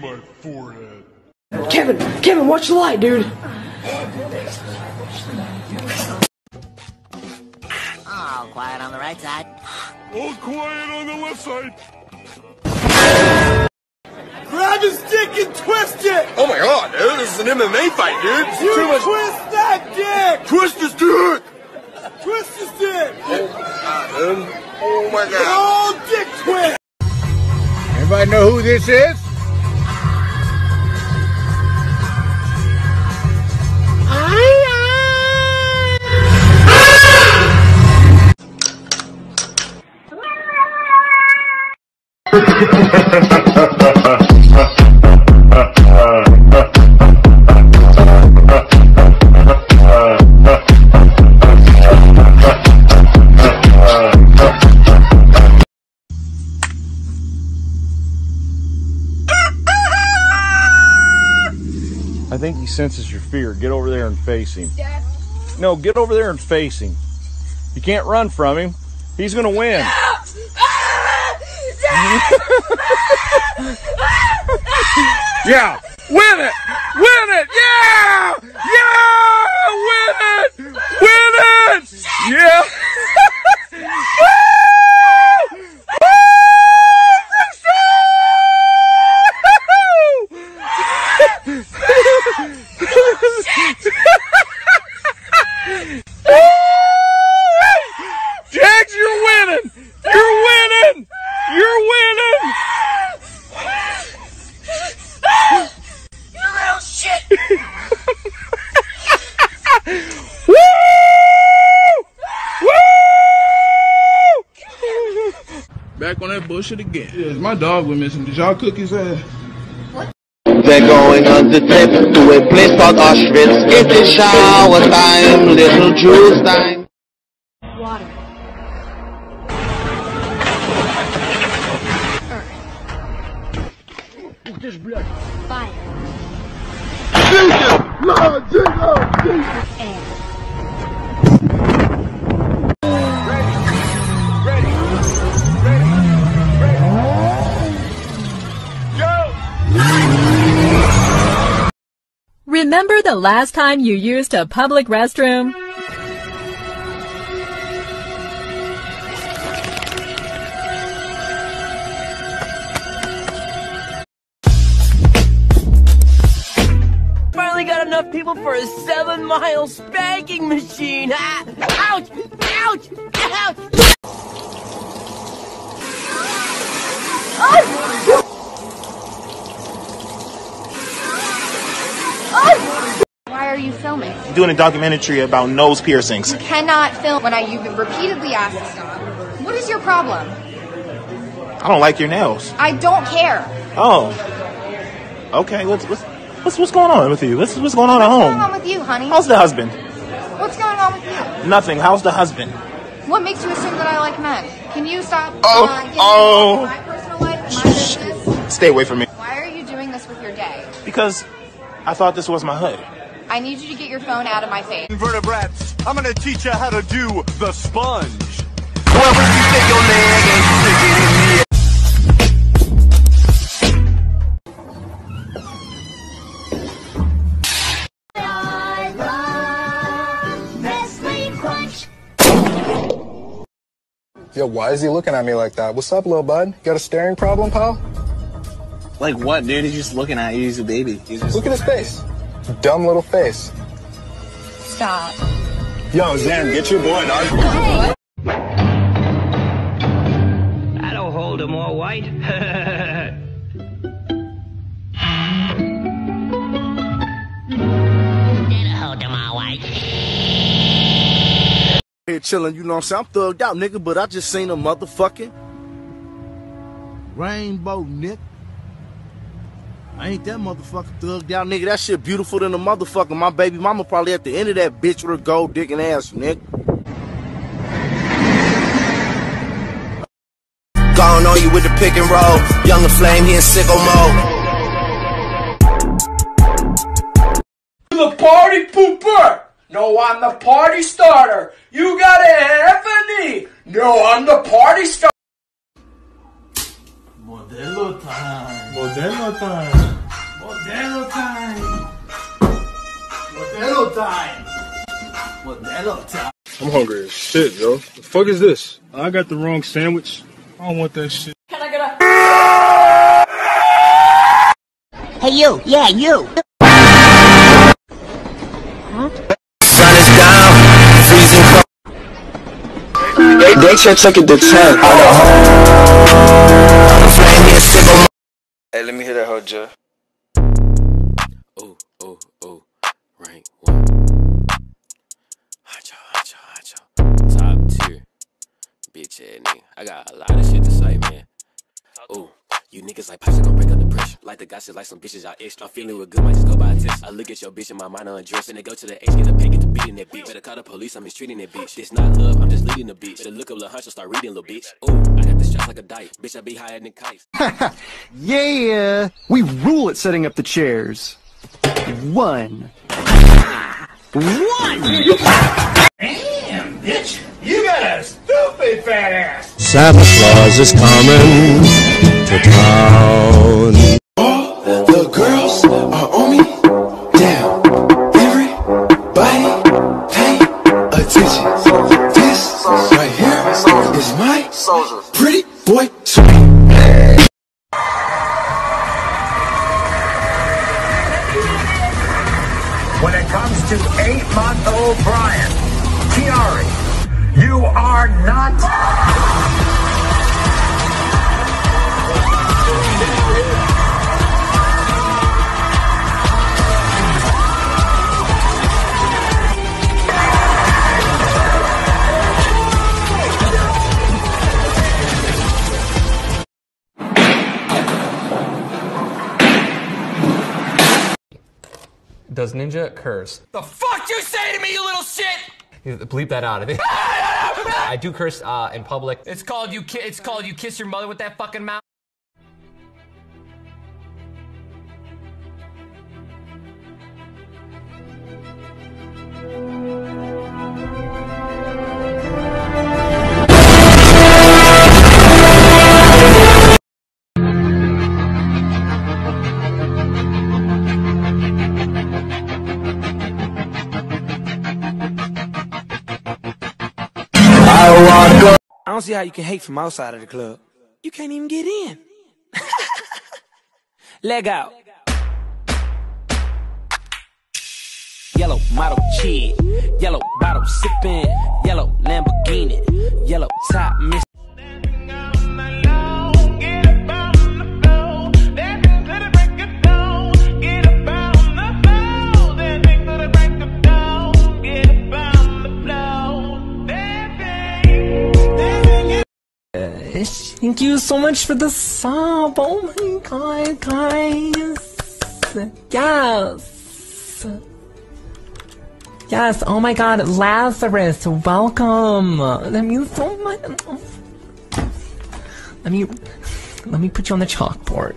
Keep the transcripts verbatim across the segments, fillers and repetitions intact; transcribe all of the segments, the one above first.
my forehead. Kevin, Kevin, watch the light, dude. Oh, quiet on the right side. All quiet on the left side. Grab his dick and twist it! Oh my god, dude, this is an M M A fight, dude. This is You too much. twist that dick! Twist his dick! Twist his dick! Oh my god, dude. Oh my god. Oh, dick twist! Anybody know who this is? I think he senses your fear. Get over there and face him. Dad. No, get over there and face him. You can't run from him. He's gonna win. Yeah, win it, win it, yeah, yeah, win it, win it, yeah. Jags, you're winning! You're winning! You're winning! You little shit! Woo! Woo! Back on that bullshit again. Yes, my dog went missing. Did y'all cook his ass? They're going on the trip to a place called Auschwitz. It is shower time, little Jews time. Water. Earth. There's blood. Fire. Jesus! Lord, Jesus! Jesus! Air. Ready! Ready! Ready! Ready! Go! Remember the last time you used a public restroom? Finally got enough people for a seven-mile spanking machine. Ah! Ouch! Ouch! Ouch! Why are you filming? I'm doing a documentary about nose piercings. You cannot film when I you've repeatedly asked to stop. What is your problem? I don't like your nails. I don't care. Oh. Okay, what's what's what's, what's going on with you? What's what's going on at What's home? going on with you, honey? How's the husband? What's going on with you? Nothing. How's the husband? What makes you assume that I like men? Can you stop Oh, uh, getting oh. involved in my personal life, my business? Stay away from me. Why are you doing this with your day? Because I thought this was my hood. I need you to get your phone out of my face. Invertebrates, I'm gonna teach you how to do the sponge. Whoever you take your leg and you stick it in the Yo, why is he looking at me like that? What's up, little bud? Got a staring problem, pal? Like what, dude? He's just looking at you. He's a baby. He's just... Look at his face. Dumb little face. Stop. Yo, Zan, get your boy, dog. That'll hold him all white. That'll hold him all white. Here chilling, you know what I'm saying? I'm thugged out, nigga, but I just seen a motherfucking rainbow, nigga. I ain't that motherfucking thugged out, nigga. That shit beautiful than a motherfucker. My baby mama probably at the end of that bitch with her gold digging ass, nigga. Gone on you with the pick and roll. Younger flame, he in sicko mode. The party pooper! No, I'm the party starter! You got a half a knee! No, I'm the party starter! Modelo time. Modelo time. Modelo time. Modelo time. Modelo time. I'm hungry as shit, yo. The fuck is this? I got the wrong sandwich. I don't want that shit. Can I get a... Hey, you. Yeah, you. Sun is down, freezing cold. They, they should took it to ten. Hey, let me hear that whole Joe. Oh, oh, oh. Rank one. Hot hot hot top tier. Bitch ass nigga. I got a lot of shit to say, man. Oh. You niggas like pipes are gon' break under pressure. Like the guy shit like some bitches y'all extra. I'm feeling real good, might just go by a test. I look at your bitch in my mind undressed. And they go to the H, get the pay, get the beat in that bitch. Better call the police, I'm mistreating that bitch. This not love, I'm just leading the bitch. Better look up Lil Hunch and start reading, little bitch. Ooh, I have to stress like a dyke. Bitch, I be higher than kites. Yeah, we rule at setting up the chairs. One. One! Damn, bitch. You got a stupid fat ass. Santa Claus is coming to town. All the girls are on me. Damn. Everybody pay attention. This right here is my pretty boy swing. When it comes to eight-month-old Brian, Kiari, you are not... Does Ninja curse? The fuck you say to me, you little shit? Bleep that out. I think I do curse uh, in public. It's called you. Ki it's called you kiss your mother with that fucking mouth. I don't see how you can hate from outside of the club. You can't even get in. Leg out. Yellow model kid, yellow bottle sipping, yellow Lamborghini, yellow top miss. Thank you so much for the sub. Oh my god, guys. Yes. Yes, oh my god, Lazarus, welcome. That means so much. Let me, let me put you on the chalkboard.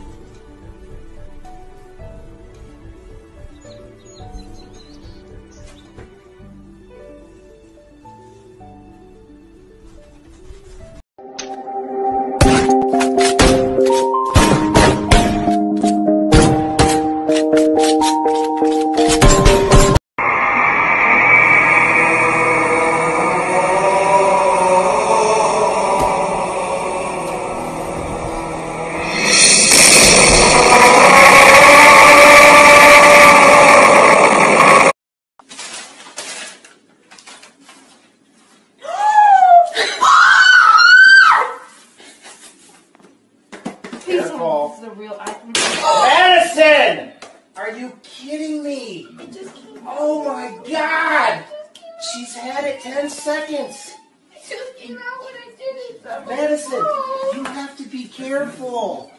Madison! Are you kidding me? Oh my god! She's had it ten seconds. Madison, you have to be careful.